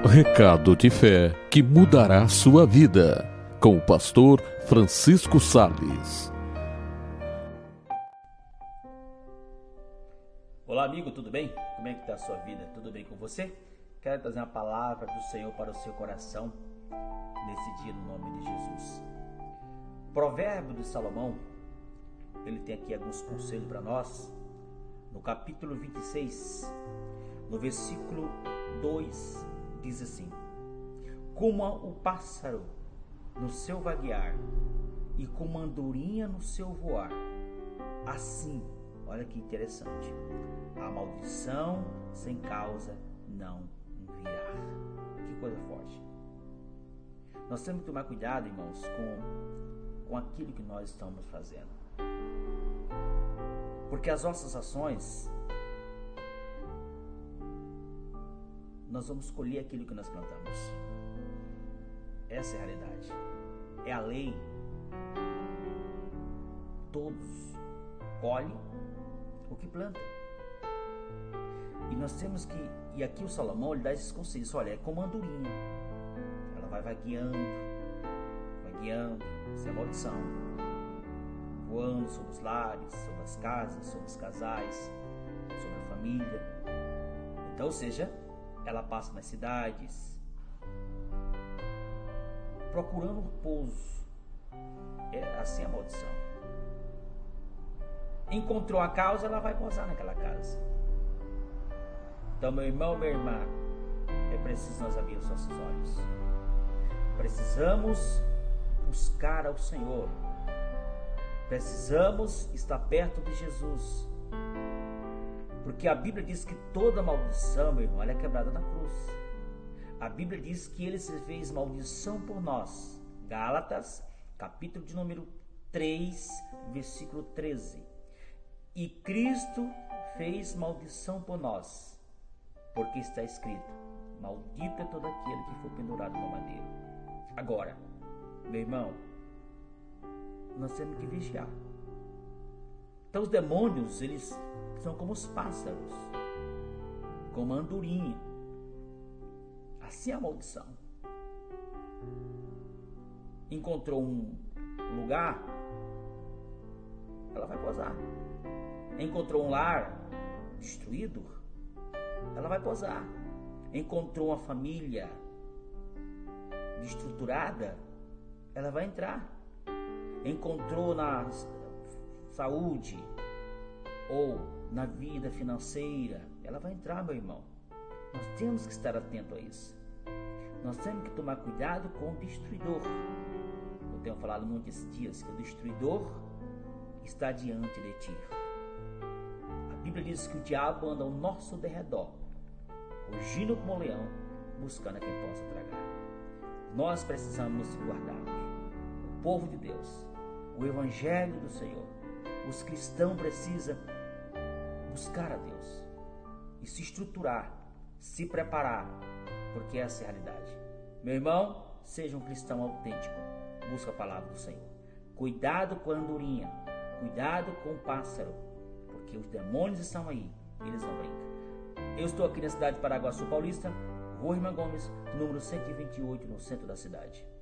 Recado de fé que mudará sua vida, com o pastor Francisco Sales. Olá amigo, tudo bem? Como é que está a sua vida? Tudo bem com você? Quero trazer uma palavra do Senhor para o seu coração nesse dia, no nome de Jesus. Provérbio de Salomão, ele tem aqui alguns conselhos para nós. No capítulo 26, no versículo 2, diz assim: como o pássaro no seu vaguear e como a andorinha no seu voar, assim, olha que interessante, a maldição sem causa não virá. Que coisa forte. Nós temos que tomar cuidado, irmãos, com aquilo que nós estamos fazendo, porque as nossas ações, nós vamos colher aquilo que nós plantamos. Essa é a realidade, é a lei. Todos colhem o que plantam. E nós temos que, e aqui o Salomão ele dá esses conselhos. Olha, é como a andorinha, ela vai vagueando, isso é maldição, voando sobre os lares, sobre as casas, sobre os casais, sobre a família. Então, ou seja, ela passa nas cidades procurando um pouso. É assim a maldição. Encontrou a causa, ela vai pousar naquela casa. Então, meu irmão, minha irmã, é preciso nós abrir os nossos olhos. Precisamos buscar ao Senhor. Precisamos estar perto de Jesus. Porque a Bíblia diz que toda maldição, meu irmão, ela é quebrada na cruz. A Bíblia diz que ele se fez maldição por nós. Gálatas, capítulo de número 3, versículo 13. E Cristo fez maldição por nós, porque está escrito: maldito é todo aquele que for pendurado no madeiro. Agora, meu irmão, nós temos que vigiar. Então os demônios, eles são como os pássaros, como a andorinha. Assim é a maldição. Encontrou um lugar, ela vai pousar. Encontrou um lar destruído, ela vai pousar. Encontrou uma família destruturada, ela vai entrar. Encontrou na saúde ou na vida financeira, ela vai entrar, meu irmão. Nós temos que estar atento a isso. Nós temos que tomar cuidado com o destruidor. Eu tenho falado muito esses dias que o destruidor está diante de ti. A Bíblia diz que o diabo anda ao nosso derredor, rugindo como um leão, buscando a quem possa tragar. Nós precisamos guardar-nos. O povo de Deus, o Evangelho do Senhor, os cristãos precisam buscar a Deus e se estruturar, se preparar, porque essa é a realidade. Meu irmão, seja um cristão autêntico. Busca a palavra do Senhor. Cuidado com a andorinha, cuidado com o pássaro, porque os demônios estão aí, eles não brincam. Eu estou aqui na cidade de Paraguaçu Paulista, Rua Irmã Gomes, número 128, no centro da cidade.